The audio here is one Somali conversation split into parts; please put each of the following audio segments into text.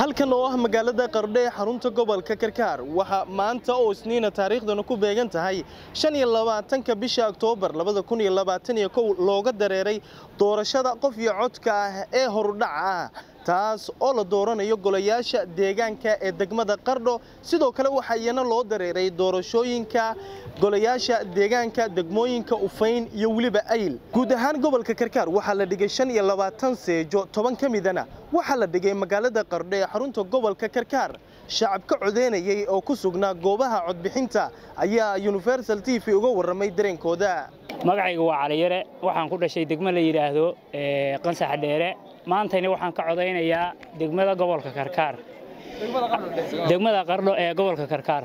halkan oo ah magaalada Qardho ee xarunta gobolka Karkaar waxa maanta oo Isniina taariikhdana ku beegan tahay 25 bisha Oktoobar 2021 looga dareeray doorashada qof iyo codka ah ee horudhac ah taas oo la dooranayo golayaasha deegaanka ee degmada Qardho sidoo kale waxa iyana loo dareeray doorashooyinka golayaasha deegaanka degmooyinka Ufayn iyo waliba Ayl guud ahaan gobolka Karkaar waxa la dhigay 25 seejo 10 kamidana waxa la dhigay magaalada Qardho ee xarunta gobolka Karkaar shacabka codeynayay oo ku sugnaa goobaha codbixinta ayaa Universal TV uga waramay dareenkooda magacaygu waa Cali Yare waxaan ku dhashay degmada la yiraahdo Qansax Dheere maantayna waxaan ka codeynayaa degmada gobolka Karkaar degmada Qardho ee gobolka Karkaar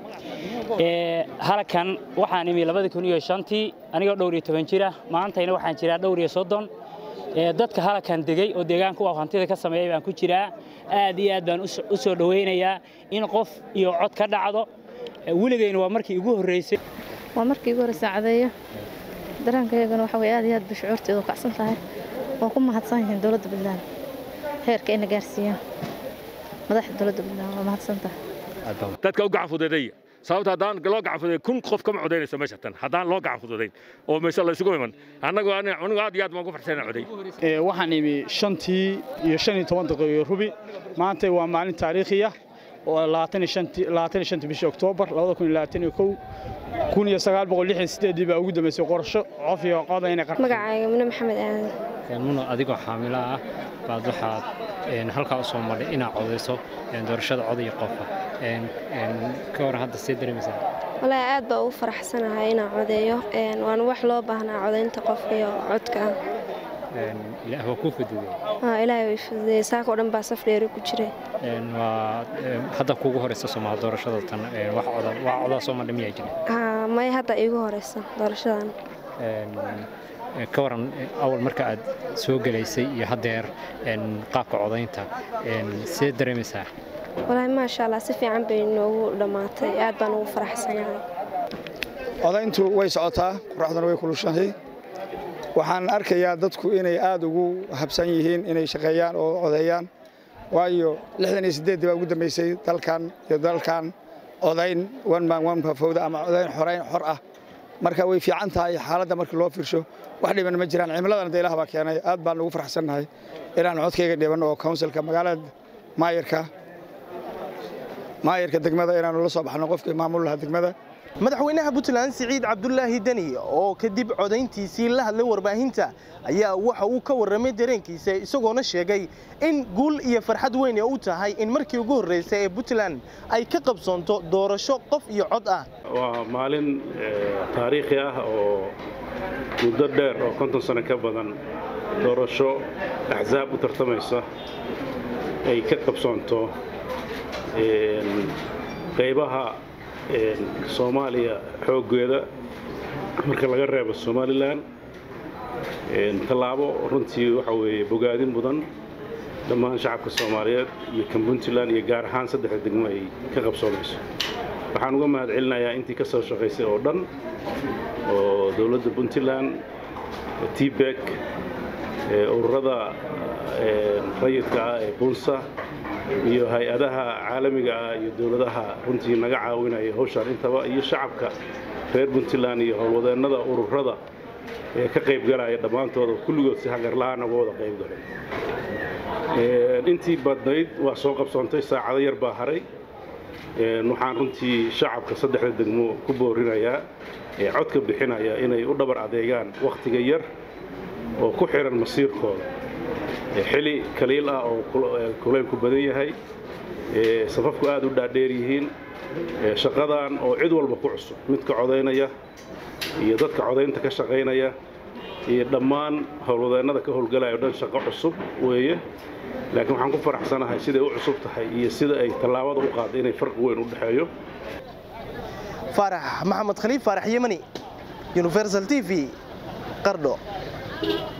halkan waxaan imi 2005 anigoo dhowr iyo 10 jira maantayna waxaan jiraa dhowr iyo 30 dadka halkan degay oo deegaanka u hantida ka sameeyay baan ku jiraa aad iyo aad baan u soo dhaweynayaa in qof iyo cod ka dhacdo wiligeena waa markii ugu horeysay cadeeyo dareenkaygana waxa way aad iyo aad bishuurteedu kacsan tahay oo ku mahadsan yihiin dawladda Puntland heerka ay gaarsiiyeen madaxda dawladda Puntland waa mahadsan tahay dadka u gacan fudeeday sababta hadaan loo gacan fudeeyo kun qof kama codeynayso meesha tan hadaan loo gacan fudeeyn oo meesha la isugu iman anigu aad iyo aad ma ku farxsanaa codeey waxaan imi 5 iyo 15 daqiiqo rubi maanta waa maalin taariikhi ah oo 25 bisha Oktoobar 2021 1968 baa ugu dambeysay qorsho qof iyo codayna qarxay magacayga Muna Maxamed Aadan muno adigoo xaamila ah baad waxaad halka soo maray inaad codeyso doorashada cod iyo qof ka war hadda si dareemaysaa wala aad baa u faraxsanahay inaan codeeyo waan wax loo baahnaa codeynta qofka iyo codka ilaahay waa ku fududay ilaahay way fududay saako dhan baa saf dheer ku jiray waa hadda kuugu horeysa Soomaaliya doorashada tan wax coda Soomaaliya miyaa jira may hadda iigu horeysa doorashadan ka waran awal marka aad soo galeysay iyo hadeer qaabka codeynta si dareemaysaa walahi ma sha Allah si fiican bay noogu dhamaatay aad baan ugu faraxsanahay codeyntu way socotaa quraxdana way kulushahay waxaan arkayaa dadku inay aad ugu habsan yihiin inay shaqeeyaan oo codeeyaan waayo 68 baa ugu dambeysay dalkan codeyn one man one vote ama codeyn xor ah marka way fiican tahay xaaladda markii loo fiirsho wax dhiban ma jiraan cimiladan Ilaahay baa keenay aad baan ugu faraxsanahay inaan codkayga dhiban oo councilka magaalada maayirka degmada inaan la soo baxno qofkii maamulaha degmada madaxweynaha Puntland Siciid Cabdullaahi Dani oo kadib codeyntiisii la hadlay warbaahinta ayaa waxa uu ka waramay dareenkiisa isagoo sheegay in guul iyo farxad weyn ay u tahay in markii ugu horeysay ee Puntland ay ka qabsoonto doorasho qof iyo cod ah waa maalin taariikhi ah oo muddo dheer oo 50 sano ka badan doorasho axzaab u tartamaysa ay ka qabsoonto qaybaha Soomaaliya xoogeeda marka laga reebo Somaliland talaabo runtii waxa weeye bogaadin mudan dhammaan shacabka Soomaaliyeed iyo Puntland iyo gaar ahaan saddex degmo ay ka qabsoonayso waxaan uga mahad celinayaa intii ka soo shaqeysay oo dhan oo dawladda Puntland TPEC ururada rayidka ah ee Bunsa iyo hay'adaha caalamiga ah iyo dawladaha runtii naga caawinaya hawshan intaba iyo shacabka reer Puntland iyo howlwadeennada ururada ee ka qayb galaya dhamaantood kulligood si hagar la'aan uga wada qayb galay intii badnayd waa soo qabsoontay saacado yar baa haray waxaan runtii shacabka saddexda degmo ku boorinayaa ee codka bixinaya inay u dhabar adeegaan waqtiga yar oo ku xiran masiirkooda xili kaliil ah oo kuleylku badan yahay safafku aad u dhaadheer yihiin shaqadan oo cid walba ku cusub midka codeynaya iyo dadka codeynta ka shaqeynaya iyo dhammaan howlwadeennada ka howlgalaya dhan shaqo cusub weeye laakiin waxaan ku faraxsanahay sida ay u cusub tahay iyo sida ay tallaabada u qaaday inay farq weyn u dhaxeeyo Farax Maxamed Khaliif Farax Yemani Universal TV Qardho